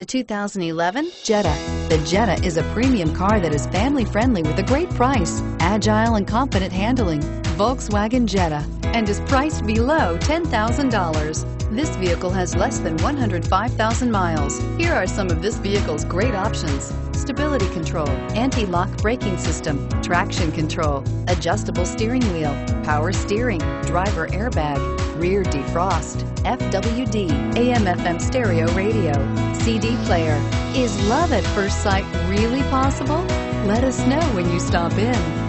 The 2011 Jetta. The Jetta is a premium car that is family-friendly with a great price, agile and confident handling. Volkswagen Jetta, and is priced below $10,000. This vehicle has less than 105,000 miles. Here are some of this vehicle's great options: stability control, anti-lock braking system, traction control, adjustable steering wheel, power steering, driver airbag, rear defrost, FWD, AM/FM stereo radio, CD player. Is love at first sight really possible? Let us know when you stop in.